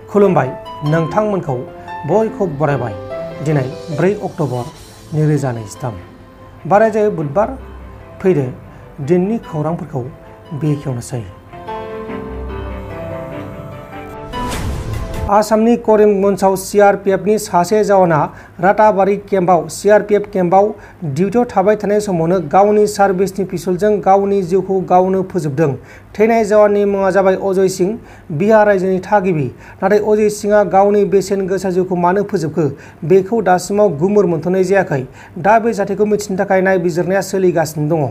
खुलुमबाय नोंथांमोनखौ बयखौ बरायबाय। दिनै 4 अक्ट'बर 2023 बाराय जायो बुधबार। फैदो दिननि खौरांफोरखौ बेखेवनोसै। आसामनि करिमगन्जआव सीआरपीएफनि सासे जवाना राताबारि केम्पआव सीआरपीएफ केम्पआव डिउटियाव थाबाय थानाय समावनो गावनि सार्भिसनि पिस्तलजों गावनि जिउखौ गावनो फोजोबदों। थैनाय जवाननि मुङा जाबाय अजय सिंह, बिहार रायजोनि थागिबि। नाथाय अजय सिंहआ गावनि बेसेन गोसा जिउखौ मानो फोजोबखो बेखौ दासिमाव गुमुर मोनथ'नाय जायाखै। दा बे जाथायखौ मिथिनो थाखाय नायबिजिरनाया सोलिगासिनो दङ।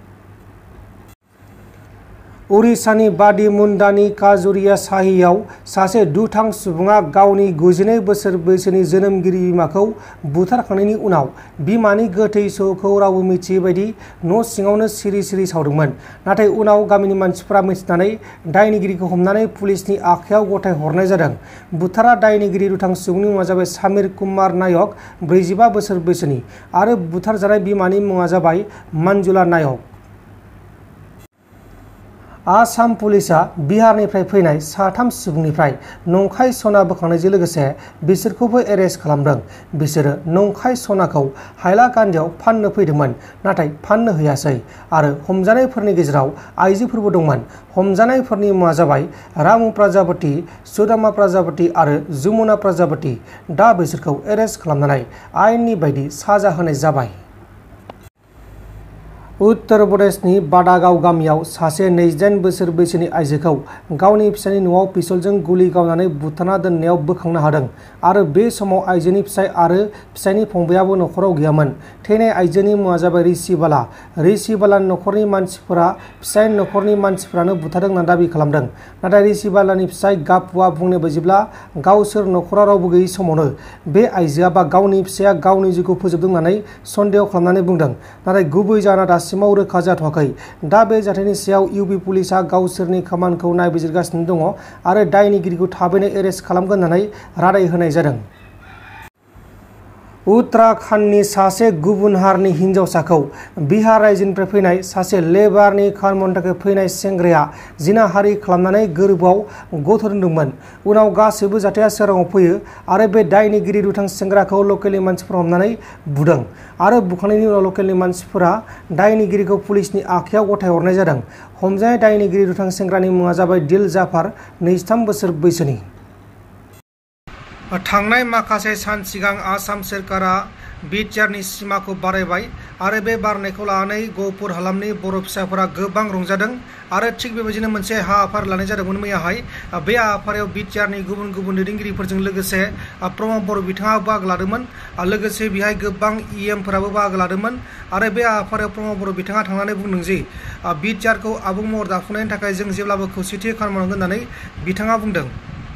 उरिष्यानि बादिमुन्डानि काजुरिया साहियाव सासे दुथां सुबुङा गावनि 92 बोसोर बैसोनि जोनोमगिरि बिमाखौ बुथारखांनायनि उनाव बिमानि गोथै सह'खौ रावबो मिथियै बायदि न' सिङावनो सिरि सिरि सावदोंमोन। नाथाय उनाव गामिनि मानसिफोरा मिथिनानै दायनिगिरिखौ हमनानै पुलिसनि आखायाव गथायहरनाय जादों। बुथारग्रा दायनिगिरि दुथां सुबुंनि मुङा जाबाय समीर कुमार नायक, 45 बोसोर बैसोनि, आरो बुथारजानाय बिमानि मुङा जाबाय मंजुला नायक। आसाम पुलिसआ बिहारनिफ्राय फैनाय 3 सुबुंनिफ्राय नंखाय सना बोखांनायजों लोगोसे बिसोरखौबो एरेस्ट खालामदों। बिसोरो नंखाय सनाखौ हाइलाकान्दियाव फाननो फैदोंमोन, नाथाय फाननो हैयासै। आरो हमजानायफोरनि गेजेराव आइजोफोरबो दंमोन। हमजानायफोरनि मुङा जाबाय रामु प्रजापति, सुदामा प्रजापति आरो जमुना प्रजापति। दा बिसोरखौ एरेस्ट खालामनानै आयेननि बायदि साजा होनाय जाबाय। उत्तर प्रदेशनि बादागाव गामियाव सासे 28 बोसोर बैसोनि आइजोखौ गावनि फिसायनि न'आव पिस्तलजों गुलि गावनानै बुथारना दोननायाव बोखांनो हादों। आरो बे समाव आइजोनि फिसाय आरो फिसायनि फंबायाबो न'खराव गैयामोन। थैनाय आइजोनि मुङा जाबाय ऋषि बाला। ऋषि बालानि न'खरनि मानसिफोरा फिसायनि न'खरनि मानसिफोरानो बुथारदों होनना दाबि खालामदों। नाथाय ऋषि बालानि फिसाय गापुआ बुंनाय बायदिब्ला गावसोर न'खराव रावबो गैयै समावनो बे आइजोआ बा गावनि फिसाया गावनि जिउखौ फोजोबदों होननानै सन्देह खालामनानै बुंदों। नाथाय गुबै जाहोना दासिमाव रोखा जाथ'वाखै। दा बे जाथायनि सायाव इउपि पुलिसआ गावसोरनि खामानिखौ नायबिजिरगासिनो दङ आरो दायनिगिरिखौ थाबैनो एरेस्ट खालामगोन होननानै रादाय होनाय जादों। उत्तराखन्डनि सासे गुबुन हारिनि हिनजावसाखौ बिहार रायजोनिफ्राय फैनाय सासे लेबारनि खामानि मावनो थाखाय फैनाय सेंग्राया जिनाहारि खालामनानै गोरबोआव गथ' दोनदोंमोन। उनाव गासैबो जाथाया सोराङाव फैयो आरो बे दायनिगिरि दुथां सेंग्राखौ लकेलनि मानसिफोरा हमनानै बुदों। आरो बुखांनायनि उनाव लकेलनि मानसिफोरा दायनिगिरिखौ पुलिसनि आखायाव गथायहरनाय जादों। हमजानाय दायनिगिरि दुथां सेंग्रानि मुङा जाबाय दिल जाफार, 23 बोसोर बैसोनि। थांनाय माखासे सान सिगां आसाम सोरखारा बिटिआरनि सिमाखौ बारायबाय आरो बे बारायनायखौ लानानै गहपुर हालामनि बर' फिसाफोरा गोबां रंजादों। आरो थिग बेबायदिनो मोनसे हाबाफारि लानाय जादोंमोन मैयाहाय। बे हाबाफारियाव बिटिआरनि गुबुन गुबुन दैदेनगिरिफोरजों लोगोसे प्रमद बर' बिथाङा बाहागो लादोंमोन। लोगोसे बेहाय गोबां इएमफोराबो बाहागो लादोंमोन। आरो बे हाबाफारियाव प्रमद बर' बिथाङा थांनानै बुंदों जे बिटिआरखौ आबुं महर दाफुंनायनि थाखाय जों जेब्लाबो खौसेथियै खामानि मावनांगोन होननानै बिथाङा बुंदों।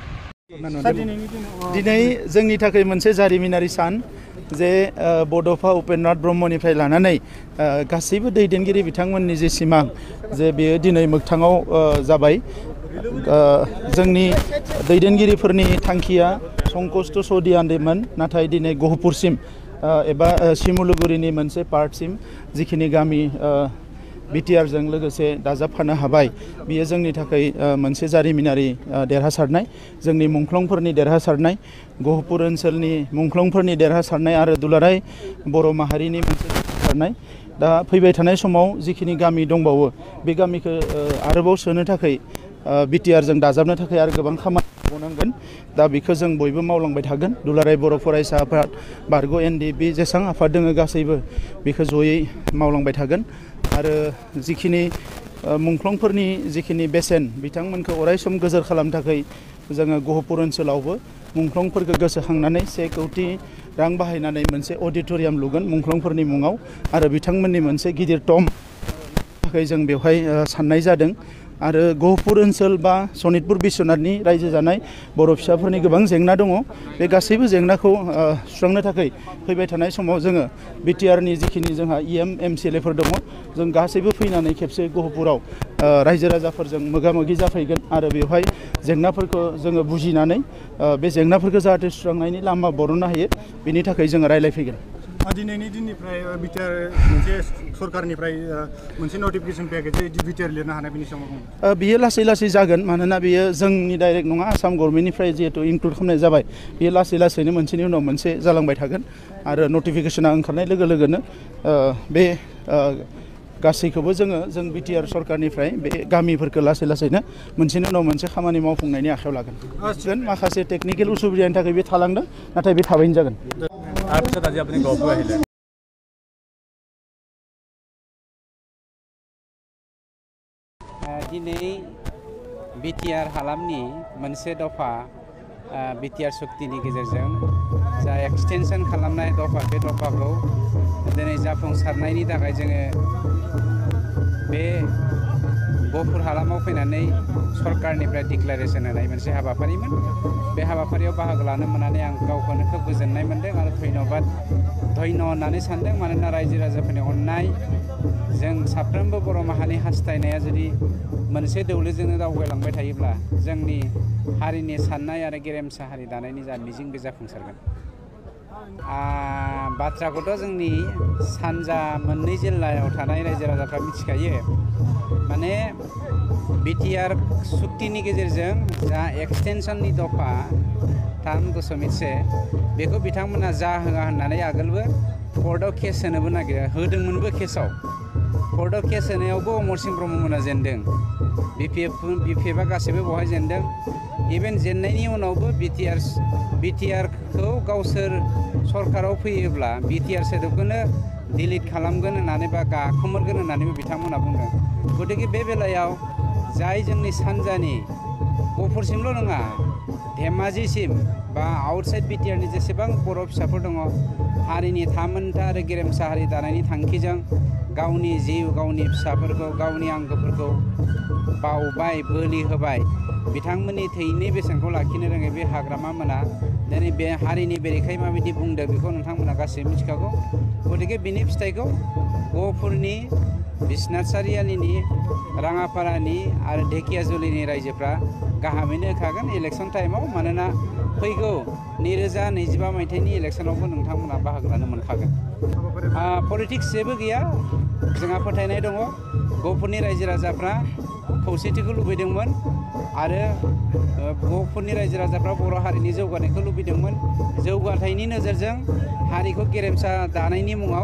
दिनै जोंनि थाखाय मोनसे जारिमिनारि सान जे बड'फा उपेन्द्रनाथ ब्रह्मनिफ्राय लानानै गासैबो दैदेनगिरि बिथांमोननि जे सिमां जे बेयो दिनै मोगथाङाव जाबाय। जोंनि दैदेनगिरिफोरनि थांखिया संकष्ट सदियानमोन, नाथाय दिनै गहपुरसिम एबा सिमुलुगुरिनि मोनसे पार्टसिम जिखिनि गामि बिटिआरजों लोगोसे दाजाबफानो हाबाय, बियो जोंनि थाखाय मोनसे जारिमिनारि देरहासारनाय, जोंनि मुंख्लंफोरनि देरहासारनाय, गहपुर ओनसोलनि मुंख्लंफोरनि देरहासारनाय आरो दुलाराय बर' माहारिनि मोनसे देरहासारनाय। दा फैबाय थानाय समाव जिखिनि गामि दंबावो बे गामिखौ आरोबाव सोनो थाखाय बिटिआरजों दाजाबनो थाखाय आरो गोबां खामानि मावनांगोन। दा बेखौ जों बयबो मावलांबाय थागोन। दुलाराय बर' फरायसा आफाद, बारग' एनडिएफबि जेसेबां आफाद दङ गासैबो बेखौ जयै मावलांबाय थागोन। आरो जिखिनि मुंख्लंफोरनि जिखिनि बेसेन बिथांमोनखौ अरायसम गोजोर खालामनो थाखाय जोङो गहपुर ओनसोलावबो मुंख्लंफोरखौ गोसोखांनानै 1 कौटि रां बाहायनानै मोनसे अडिट'रियाम लुगोन मुंख्लंफोरनि मुङाव आरो बिथांमोननि मोनसे गिदिर टम्ब थाखाय जों बेवहाय साननाय जादों। आरो गहपुर ओनसोल बा सनितपुर बिश्वनाथनि रायजो जानाय बर' फिसाफोरनि गोबां जेंना दङ। बे गासैबो जेंनाखौ सुस्रांनो थाखाय फैबाय थानाय समाव जोङो बिटिआरनि जिखिनि जोंहा इएम एमसिएलएफोर दङ, जों गासैबो फैनानै खेबसे गहपुराव रायजो राजाफोरजों मोगा मोगि जाफैगोन आरो बेवहाय जेंनाफोरखौ जोङो बुजिनानै बे जेंनाफोरखौ जाहाथे सुस्रांनायनि लामा बरननो हायो, बेनि थाखाय जोङो रायज्लायफैगोन। दिनैनि दिननिफ्राय बिटिआर मोनसे सरकारनिफ्राय मोनसे नटिफिकेसन फैयाखै जे बिटिआर लिरनो हानाय बेनि सायाव बियो लासै लासै जागोन मानोना बियो जोंनि डाइरेक्ट नङा आसाम गभर्नमेन्टनिफ्राय जिहेतु इनक्लुड खालामनाय जाबाय बियो लासै लासैनो मोनसेनि उनाव मोनसे जालांबाय थागोन आरो नटिफिकेसना ओंखारनाय लोगो लोगोनो बे गासैखौबो जों बिटिआर सरकारनिफ्राय बे गामिफोरखौ लासै लासैनो मोनसेनि उनाव मोनसे खामानि मावफुंनायनि आखायाव लागोन माखासे टेकनिकेल उसुबिदानि थाखाय बे थालांदों नाथाय बे थाबैनो जागोन তাৰপিছত আজি আপুনি গহপুৰ আহিলে दिनै बिटिआर हालामनि मोनसे दफा बिटिआर सुक्तिनि गेजेरजों जा एक्सटेनसन खालामनाय दफा बे दफाखौ दिनै जाफुंसारनायनि थाखाय जोङो बे गहपुर हालामाव फैनानै सरकारनिफ्राय डिक्लारेसन होनाय मोनसे हाबाफारिमोन बे हाबाफारियाव बाहागो लानो मोननानै आं गावखौनो खोब गोजोननाय मोनदों आरो धन्य होननानै सानदों मानोना रायजो राजाफोरनि अननाय जों साफ्रोमबो बर' माहारिनि हास्थायनाया जुदि मोनसे दौलैजोंनो दावगालांबाय थायोब्ला जोंनि हारिनि साननाय आरो गेरेमसा हारि दानायनि जा मिजिं बे जाफुंसारगोन बाथ्राखौथ' जोंनि सानजा मोननै जिल्लायाव थानाय रायजो राजाफ्रा मिथिखायो माने बिटिआर सुक्तिनि गेजेरजों जा एक्सटेनसननि दफा 3.1 बेखौ बिथांमोना जा होआ होननानै आगोलबो कर्टआव केस होनोबो नागिरो होदोंमोनबो केसआव कर्टआव केस होनायावबो अमरसिं ब्रह्ममोना जेनदों बिपिएफआ गासैबो बेवहाय जेनदों इभेन जेननायनि उनावबो बिटिआरखौ गावसोर सरकाराव फैयोब्ला बिटिआर सोदोबखौनो डिलिट खालामगोन होननानै बा गाखोमोरगोन होननानैबो बिथांमोना बुंदों गतिके बे बेलायाव जाय जोंनि सानजानि गहपुरसिमल' नङा धेमाजिसिम बा आउटसाइड बिटिआरनि जेसेबां बर' फिसाफोर दङ हारिनि थामोनथा आरो गेरेमसा हारि दानायनि थांखिजों गावनि जिउ गावनि फिसाफोरखौ गावनि आंगोफोरखौ बावबाय बोलि होबाय बिथांमोननि थैनि बेसेनखौ लाखिनो रोङै बे हाग्रामा मोना दिनै बे हारिनि बेरेखायै माबायदि बुंदों बेखौ नोंथांमोना गासैबो मिथिखागौ गतिके बिनि फिथाइखौ गहपुरनि बिश्वनाथ सारियालिनि राङापारानि आरो ढेकियाजुलिनि रायजोफ्रा गाहामैनो होखागोन इलेक्सन टाइमाव मानोना फैगौ 2025 मायथाइनि इलेक्सनावबो नोंथांमोना बाहागो लानो मोनखागोन पलिटिक्स जेबो गैया जोंहा फोथायनाय दङ गहपुरनि रायजो राजाफ्रा खौसेथिखौ लुबैदोंमोन आरो गहपुरनि रायजो राजाफ्रा बर' हारिनि जौगानायखौ लुबैदोंमोन जौगाथायनि नोजोरजों हारिखौ गेरेमसा दानायनि मुङाव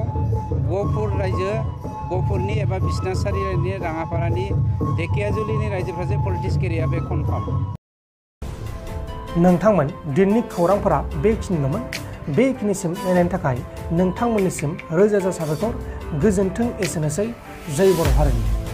गहपुरनि एबा बिश्वनाथ सारियालिनि राङापारानि ढेकियाजुलिनि रायजोफ्रासो पलिटिक्स केरिया बे कनफार्म नोंथांमोन दिननि खौरांफोरा बेखिनिल'मोन बेखिनिसिम नायनायनि थाखाय नोंथांमोननिसिम रोजा रोजा साबायखर गोजोन्थों एसेनोसै जय बर' हारिनि